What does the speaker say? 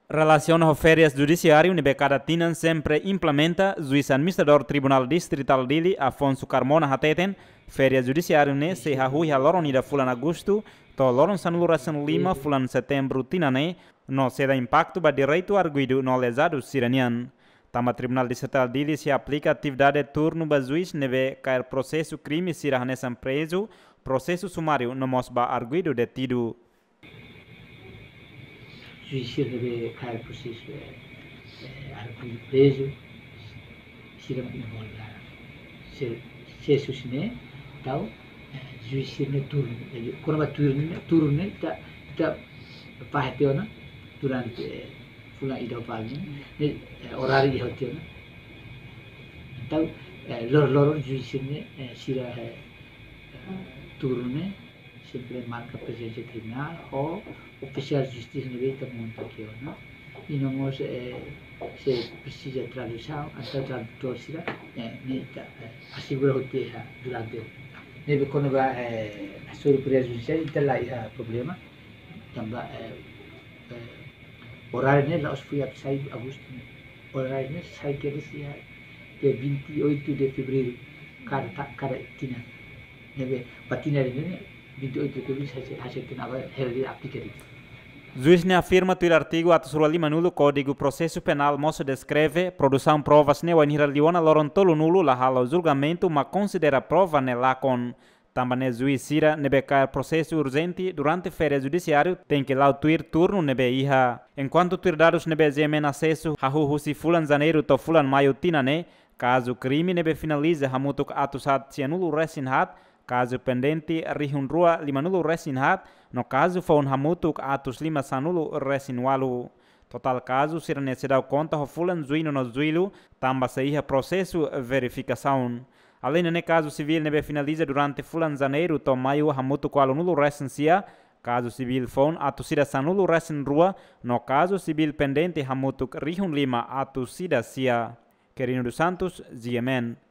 Relação às férias judiciário, Nebecada Tinan sempre implementa, juiz administrador Tribunal Distrital Dili, Afonso Carmona Hateten, férias judiciário ne se hahui haloron ida fulan agosto, to loron sanulurasan lima fulan setembro tinane, no se dá impacto ba direito arguido no lesado siranian. Tama Tribunal Distrital Dili se aplica atividade turno ba juiz nebe cair processo crime sirahanesan preso, processo sumário no mosba arguido detido. Juiz deve cair processo arguido preso, sira involvado. Se susine, tal juiz ne turno. Quando vai turno ta pahetona durante fulan ida pagi, ne horário de hotona. Então lor juiz ne sira turno sempre marca presença tribunal ou oficial de justiça no meio da monta aqui, não? E não se precisa tradução, até tradutor será assegura o terra durante. Neve quando vai sobre preso judiciário, então lá há problema, também horário né lá os fui a 6 de agosto, horário né sai que dia 28 de fevereiro cada tina, neve patina né 28 de fevereiro hasil tinaba herdi aplicado. Juiz ne afirma que o artigo atos lima nulo Código Processo Penal moça descreve produção provas ne wanira liona lorontolo nulo la hala julgamento mas considera prova ne lá com também juiz sira nebe cair processo urgente durante férias judiciário tem que lá tuir turno nebe iha enquanto tuir dados nebe zemen acesso hahu husi fulan janeiro to fulan maio tina ne caso crime nebe finalize hamutuk atos hat cianulo resinhat caso pendente rihun rua lima nulo resinhat no caso foi hamutuk atos lima sanulo resinualu. Total caso se se dá conta ho fulan juino no juilu tamba saiha processo verificação. Além de caso civil nebe finaliza durante fulan janeiro to maio hamutuk alu nulo resensia caso civil foi atos sida sanulo resin rua no caso civil pendente hamutuk rihun lima atos sida sia. Querino dos Santos, GMN.